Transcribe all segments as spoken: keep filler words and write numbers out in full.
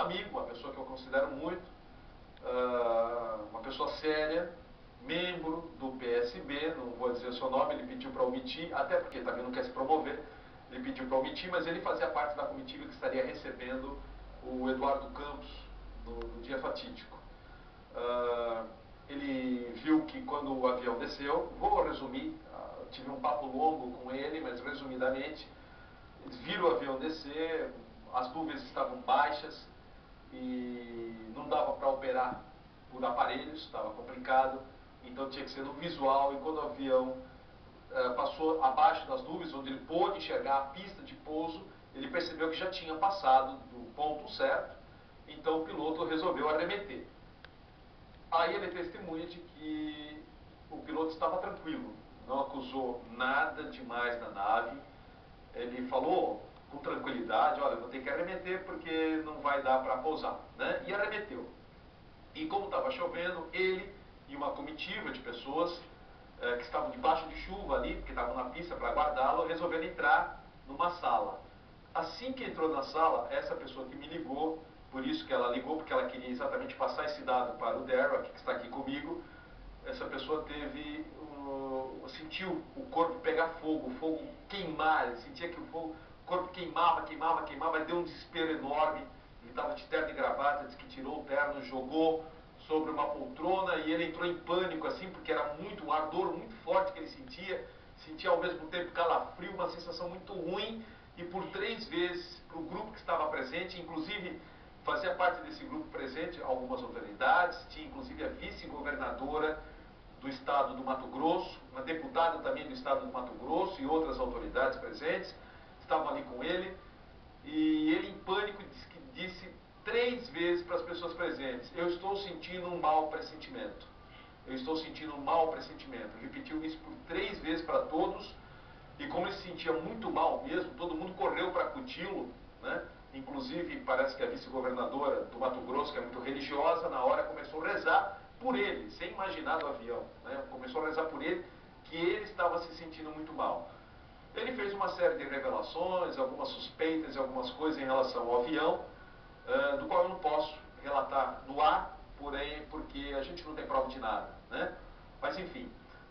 amigo, uma pessoa que eu considero muito, uh, uma pessoa séria, membro do P S B, não vou dizer o seu nome, ele pediu para omitir, até porque também não quer se promover, ele pediu para omitir, mas ele fazia parte da comitiva que estaria recebendo o Eduardo Campos no, no dia fatídico. Uh, ele viu que quando o avião desceu, vou resumir, uh, tive um papo longo com ele, mas resumidamente, eles viram o avião descer, as nuvens estavam baixas e não dava para operar por aparelhos, estava complicado, então tinha que ser no visual, e quando o avião uh, passou abaixo das nuvens, onde ele pôde enxergar a pista de pouso, ele percebeu que já tinha passado do ponto certo, então o piloto resolveu arremeter. Aí ele testemunha de que o piloto estava tranquilo, não acusou nada demais na nave, ele falou com tranquilidade, olha, vou ter que arremeter porque não vai dar para pousar, né? E arremeteu. E como estava chovendo, ele e uma comitiva de pessoas eh, que estavam debaixo de chuva ali, porque estavam na pista para guardá-lo, resolveram entrar numa sala. Assim que entrou na sala, essa pessoa que me ligou, por isso que ela ligou, porque ela queria exatamente passar esse dado para o Darryl, que está aqui comigo, essa pessoa teve, uh, sentiu o corpo pegar fogo, o fogo queimar, ele sentia que o fogo, o corpo queimava, queimava, queimava, deu um desespero enorme, ele estava de terno e gravata, disse que tirou o terno, jogou sobre uma poltrona e ele entrou em pânico assim, porque era muito, um ardor muito forte que ele sentia, sentia ao mesmo tempo calafrio, uma sensação muito ruim, e por três vezes, para o grupo que estava presente, inclusive fazia parte desse grupo presente algumas autoridades, tinha inclusive a vice-governadora do estado do Mato Grosso, uma deputada também do estado do Mato Grosso e outras autoridades presentes, estavam ali com ele, e ele em pânico disse, disse três vezes para as pessoas presentes, eu estou sentindo um mau pressentimento, eu estou sentindo um mau pressentimento, repetiu isso por três vezes para todos, e como ele se sentia muito mal mesmo, todo mundo correu para acuti-lo, né? Inclusive parece que a vice-governadora do Mato Grosso, que é muito religiosa, na hora começou a rezar por ele, sem imaginar do avião, né? Começou a rezar por ele, que ele estava se sentindo muito mal. Ele fez uma série de revelações, algumas suspeitas e algumas coisas em relação ao avião, uh, do qual eu não posso relatar no ar, porém, porque a gente não tem prova de nada, né? Mas enfim,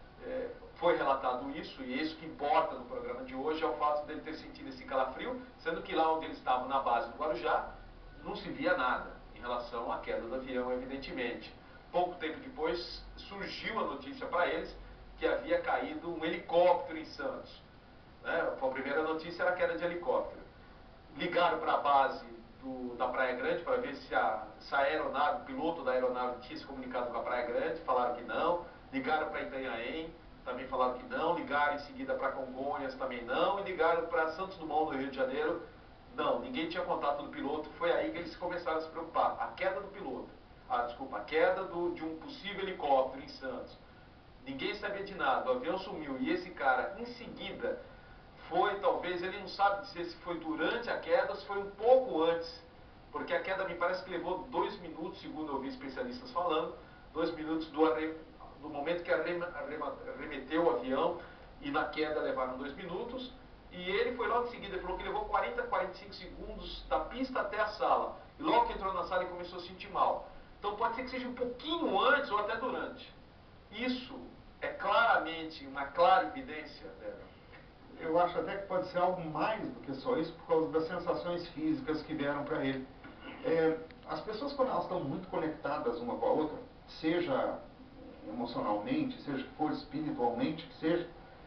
é, foi relatado isso, e isso que importa no programa de hoje é o fato dele ter sentido esse calafrio, sendo que lá onde ele estava, na base do Guarujá, não se via nada em relação à queda do avião, evidentemente. Pouco tempo depois, surgiu a notícia para eles que havia caído um helicóptero em Santos. Né? A primeira notícia era a queda de helicóptero. Ligaram para a base do, da Praia Grande para ver se a, se a aeronave, o piloto da aeronave tinha se comunicado com a Praia Grande, falaram que não. Ligaram para Itanhaém, também falaram que não. Ligaram em seguida para Congonhas, também não. E ligaram para Santos Dumont, no Rio de Janeiro, não. Ninguém tinha contato do piloto. Foi aí que eles começaram a se preocupar. A queda do piloto, ah, desculpa, a queda do, de um possível helicóptero em Santos. Ninguém sabia de nada, o avião sumiu. E esse cara, em seguida, foi, talvez, ele não sabe dizer se foi durante a queda ou se foi um pouco antes. Porque a queda me parece que levou dois minutos, segundo eu vi especialistas falando, dois minutos do arremate. No momento que arremeteu o avião, e na queda levaram dois minutos, e ele foi logo em seguida, ele falou que levou quarenta, quarenta e cinco segundos da pista até a sala, e logo que entrou na sala ele começou a se sentir mal. Então pode ser que seja um pouquinho antes ou até durante. Isso é claramente uma clara evidência dela. Eu acho até que pode ser algo mais do que só isso, por causa das sensações físicas que vieram para ele. É, as pessoas, quando elas estão muito conectadas uma com a outra, seja emocionalmente, seja que for espiritualmente, que seja,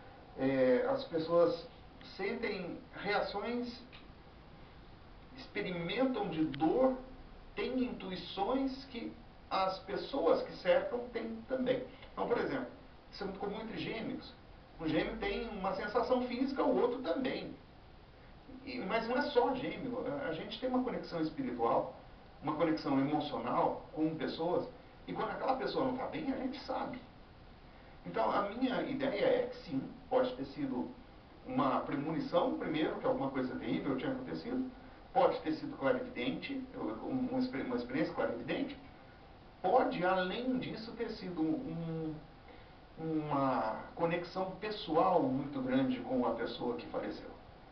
é, as pessoas sentem reações, experimentam de dor, têm intuições que as pessoas que cercam têm também. Então, por exemplo, isso é muito comum entre gêmeos. Um gêmeo tem uma sensação física, o outro também. E, mas não é só gêmeo, a gente tem uma conexão espiritual, uma conexão emocional com pessoas, e quando aquela pessoa não está bem, a gente sabe. Então, a minha ideia é que sim, pode ter sido uma premonição, primeiro, que alguma coisa terrível tinha acontecido, pode ter sido clarividente, uma experiência clarividente, pode, além disso, ter sido um, uma conexão pessoal muito grande com a pessoa que faleceu.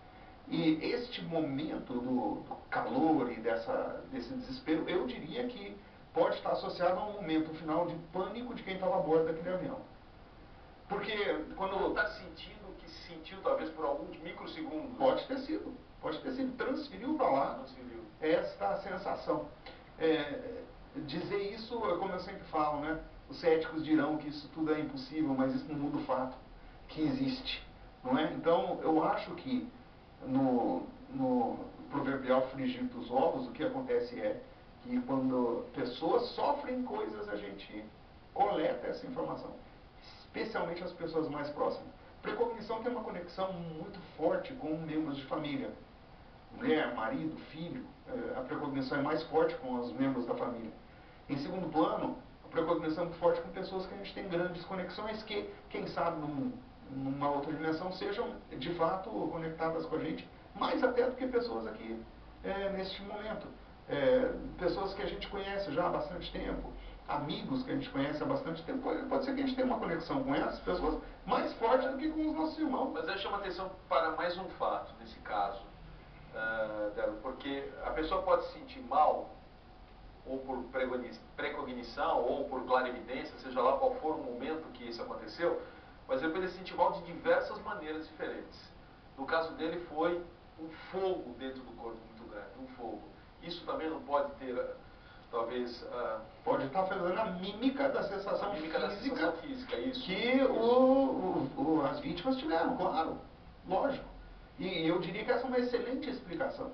E este momento do, do calor e dessa, desse desespero, eu diria que pode estar associado a um momento final de pânico de quem estava a bordo daquele avião. Porque quando... está sentindo o que se sentiu talvez por alguns microsegundos. Pode ter sido, pode ter sido. Transferiu para lá Transferiu. esta sensação. É, dizer isso, como eu sempre falo, né? Os céticos dirão que isso tudo é impossível, mas isso não muda o fato que existe, não é? Então, eu acho que no, no proverbial frigir dos ovos, o que acontece é que quando pessoas sofrem coisas, a gente coleta essa informação, especialmente as pessoas mais próximas. Precognição tem uma conexão muito forte com membros de família. Mulher, marido, filho, a precognição é mais forte com os membros da família. Em segundo plano, a precognição é muito forte com pessoas que a gente tem grandes conexões, que, quem sabe, num, numa outra dimensão, sejam de fato conectadas com a gente, mais até do que pessoas aqui é, neste momento. É, pessoas que a gente conhece já há bastante tempo, amigos que a gente conhece há bastante tempo, pode, pode ser que a gente tenha uma conexão com essas pessoas mais forte do que com os nossos irmãos. Mas eu chamo a atenção para mais um fato nesse caso, uh, Débora, porque a pessoa pode se sentir mal, ou por precognição, ou por clarividência, seja lá qual for o momento que isso aconteceu, mas ele pode se sentir mal de diversas maneiras diferentes. No caso dele foi um fogo dentro do corpo muito grande, um fogo. Isso também não pode ter, talvez... Uh, pode estar fazendo a mímica da sensação, a mímica física, da sensação física, isso. Que isso. O, o, as vítimas tiveram, claro, lógico. E eu diria que essa é uma excelente explicação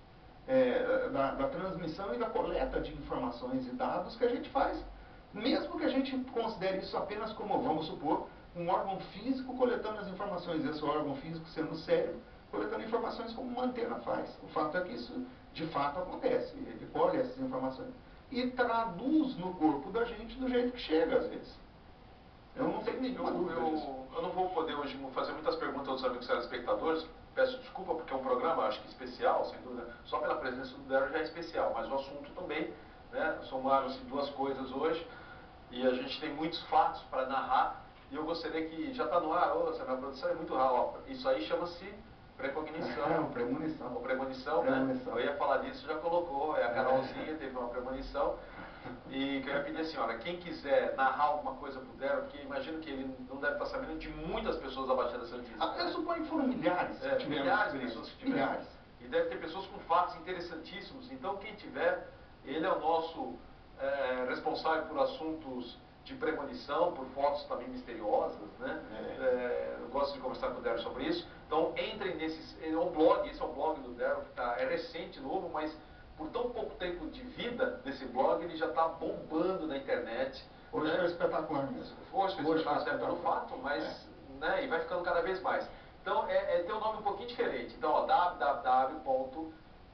é, da, da transmissão e da coleta de informações e dados que a gente faz. Mesmo que a gente considere isso apenas como, vamos supor, um órgão físico coletando as informações, esse órgão físico sendo o cérebro, coletando informações como uma antena faz. O fato é que isso, de fato, acontece. Ele colhe essas informações e traduz no corpo da gente do jeito que chega, às vezes. Eu não tenho nenhuma eu, dúvida eu, disso. Eu não vou poder hoje fazer muitas perguntas aos amigos telespectadores. Peço desculpa porque é um programa, acho que especial, sem dúvida. Só pela presença do Daryl já é especial, mas o assunto também, né? Somaram-se duas coisas hoje e a gente tem muitos fatos para narrar. E eu gostaria que, já está no ar, oh, essa minha produção é muito rala. Isso aí chama-se precognição. É, o premonição. Ou premonição, premonição, né? Eu ia falar disso, já colocou. É a Carolzinha, teve uma premonição. E que eu ia pedir à senhora, quem quiser narrar alguma coisa para o Daryl, porque imagino que ele não deve estar sabendo de muitas pessoas da Baixada Santista. Ah, eu suponho que foram milhares. É, milhares de pessoas que tiveram. Milhares. E deve ter pessoas com fatos interessantíssimos. Então, quem tiver, ele é o nosso é, responsável por assuntos de premonição, por fotos também misteriosas, né? É. É, eu gosto de conversar com o Daryl sobre isso. Então, entrem nesses... É um blog, esse é o blog do Daryl, que tá, é recente, novo, mas por tão pouco tempo de vida desse blog, ele já está bombando na internet. Hoje né? é espetacular mesmo. Hoje foi espetacular, até pelo fato, mas... É. Né? E vai ficando cada vez mais. Então, é, é, tem um nome um pouquinho diferente. Então, ó, w w w ponto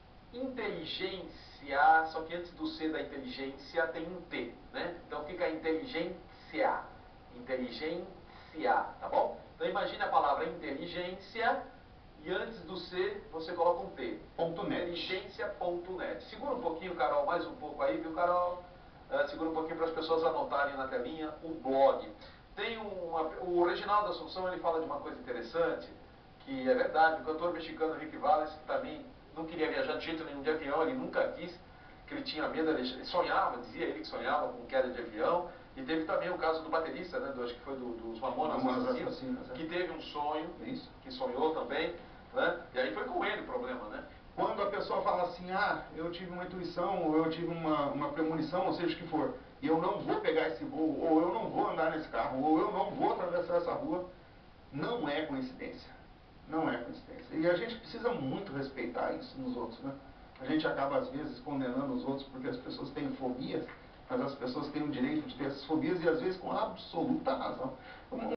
inteligência, só que antes do C da inteligência tem um T, né? Então, fica inteligência. Inteligência, tá bom? Então, imagine a palavra inteligência e antes do C você coloca um T. Ponto net. Inteligência ponto net. Segura um pouquinho, Carol, mais um pouco aí, viu, Carol? Uh, segura um pouquinho para as pessoas anotarem na telinha o blog. Tem uma, o Reginaldo Assunção, ele fala de uma coisa interessante, que é verdade, o cantor mexicano Rick Valens, que também não queria viajar de jeito nenhum de avião, ele nunca quis, que ele tinha medo, ele sonhava, dizia ele que sonhava com queda de avião, e teve também o caso do baterista, né, do, acho que foi do, dos Mamonas Assassinos, Assassinos, que teve um sonho, Isso. que sonhou também, né, e aí foi com ele o problema, né. Quando a pessoa fala assim, ah, eu tive uma intuição, ou eu tive uma, uma premonição, ou seja o que for, e eu não vou pegar esse voo, ou eu não vou andar nesse carro, ou eu não vou atravessar essa rua, não é coincidência. Não é coincidência. E a gente precisa muito respeitar isso nos outros, né? A gente acaba, às vezes, condenando os outros porque as pessoas têm fobias, mas as pessoas têm o direito de ter essas fobias e, às vezes, com absoluta razão.